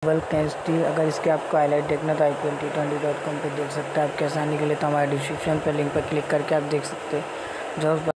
Well tasty. अगर इसके आपको हाईलाइट देखना तो IPL T20.com पे देख सकते हैं। आपके आसानी के लिए तो हमारे डिस्क्रिप्शन पे लिंक पर क्लिक करके आप देख सकते हैं। जो